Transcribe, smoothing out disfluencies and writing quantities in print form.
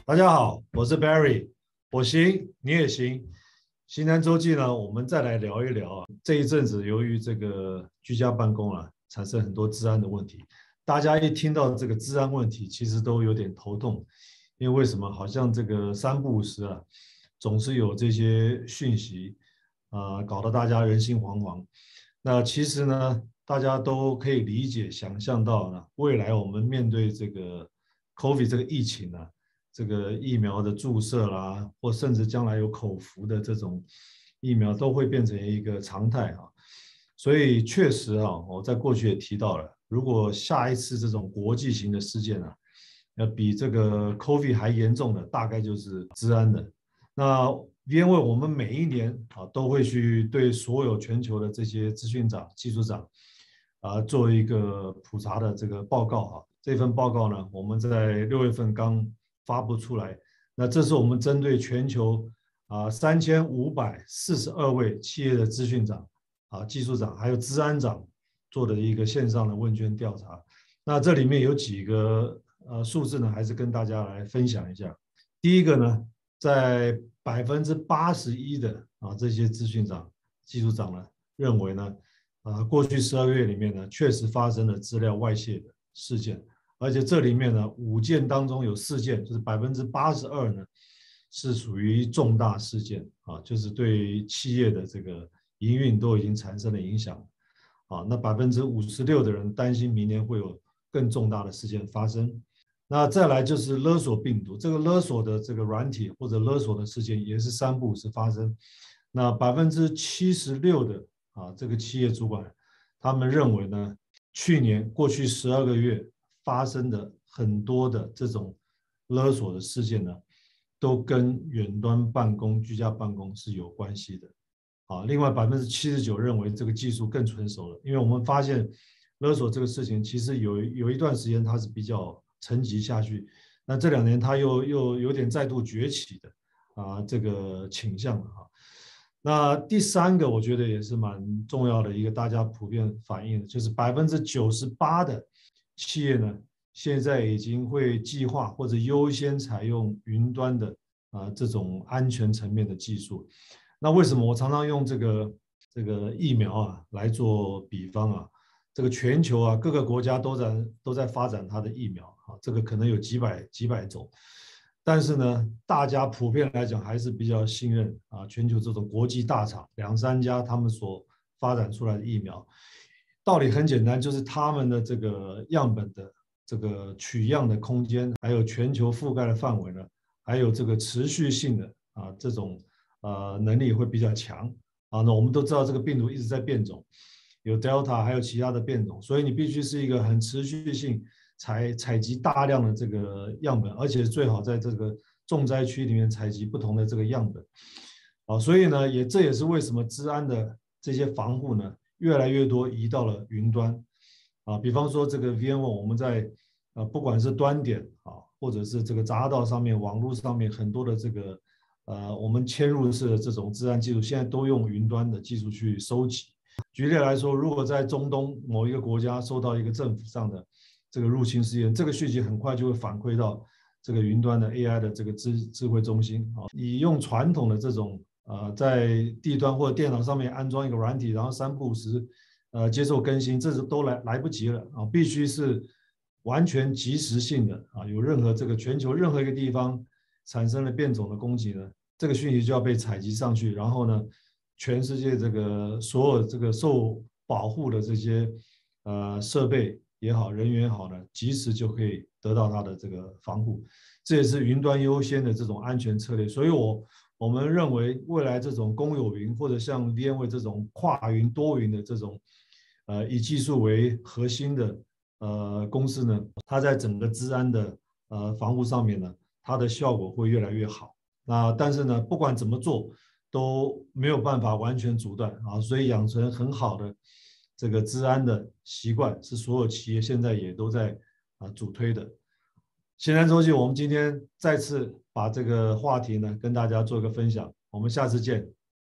大家好，我是 Barry，我行，你也行。西南周记呢，我们再来聊一聊啊。这一阵子由于这个居家办公啊，产生很多治安的问题。大家一听到这个治安问题，其实都有点头痛，因为为什么？好像这个三不五时啊，总是有这些讯息搞得大家人心惶惶。那其实呢，大家都可以理解、想象到呢，未来我们面对这个 COVID 这个疫情呢。这个疫苗的注射啦，或甚至将来有口服的这种疫苗，都会变成一个常态啊。所以确实啊，我在过去也提到了，如果下一次这种国际型的事件啊，要比这个 COVID 还严重的，大概就是治安的。那因为我们每一年啊，都会去对所有全球的这些资讯长、技术长做一个普查的这个报告啊。这份报告呢，我们在6月份刚发布出来。那这是我们针对全球3542位企业的资讯长技术长还有资安长做的一个线上的问卷调查。那这里面有几个数字呢，还是跟大家来分享一下。第一个呢，在81%的这些资讯长、技术长呢认为呢，过去12个月里面呢，确实发生了资料外泄的事件。而且这里面呢，5件当中有4件，就是82%呢，是属于重大事件就是对企业的这个营运都已经产生了影响那56%的人担心明年会有更重大的事件发生。那再来就是勒索病毒，这个勒索的这个软体或者勒索的事件也是3不5时发生。那76%的这个企业主管，他们认为呢，过去12个月发生的很多的这种勒索的事件呢，都跟远端办公、居家办公是有关系的。另外79%认为这个技术更成熟了，因为我们发现勒索这个事情其实有一段时间它是比较沉寂下去，那这2年它又有点再度崛起的这个倾向了那第3个我觉得也是蛮重要的一个大家普遍反映的，就是98%的企业呢，现在已经会计划或者优先采用云端的这种安全层面的技术。那为什么我常常用这个疫苗来做比方这个全球各个国家都在发展它的疫苗这个可能有几百种，但是呢，大家普遍来讲还是比较信任全球这种国际大厂2、3家他们所发展出来的疫苗。道理很简单，就是他们的这个样本的这个取样的空间，还有全球覆盖的范围呢，还有这个持续性的这种能力会比较强那我们都知道这个病毒一直在变种，有 Delta 还有其他的变种，所以你必须是一个很持续性采集大量的这个样本，而且最好在这个重灾区里面采集不同的这个样本所以呢，这也是为什么治安的这些防护呢，越来越多移到了云端比方说这个 VMware 我们在不管是端点或者是这个匝道上面、网络上面很多的这个我们嵌入式的这种治安技术，现在都用云端的技术去收集。举例来说，如果在中东某一个国家受到一个政府上的这个入侵事件，这个讯息很快就会反馈到这个云端的 AI 的这个智慧中心你用传统的这种在地端或者电脑上面安装一个软体，然后3不5时接受更新，这是都来不及了必须是完全即时性的有任何这个全球任何一个地方产生了变种的攻击呢，这个讯息就要被采集上去，然后呢，全世界这个所有这个受保护的这些设备也好，人员也好呢，及时就可以得到它的这个防护，这也是云端优先的这种安全策略。所以我们认为未来这种公有云或者像 VMware 这种跨云多云的这种以技术为核心的公司呢，它在整个治安的防护上面呢，它的效果会越来越好。但是呢，不管怎么做，都没有办法完全阻断所以养成很好的这个治安的习惯，是所有企业现在也都在主推的。西南周记，我们今天再次把这个话题呢跟大家做一个分享，我们下次见。